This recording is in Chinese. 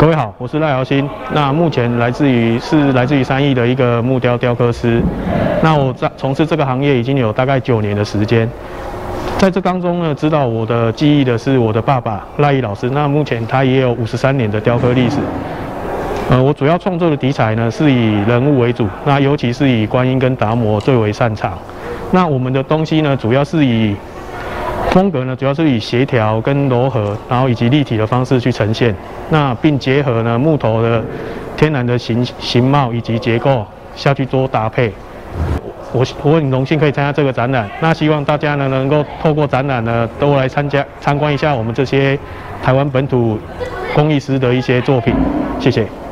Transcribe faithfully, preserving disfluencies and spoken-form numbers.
各位好，我是赖尧兴。那目前来自于是来自于三义的一个木雕雕刻师。那我在从事这个行业已经有大概九年的时间。在这当中呢，指导我的技艺的是我的爸爸赖义老师。那目前他也有五十三年的雕刻历史。呃，我主要创作的题材呢是以人物为主，那尤其是以观音跟达摩最为擅长。那我们的东西呢，主要是以风格呢，主要是以协调跟柔和，然后以及立体的方式去呈现。那并结合呢木头的天然的形形貌以及结构下去做搭配。我我很荣幸可以参加这个展览。那希望大家呢能够透过展览呢，都来参加参观一下我们这些台湾本土工艺师的一些作品。谢谢。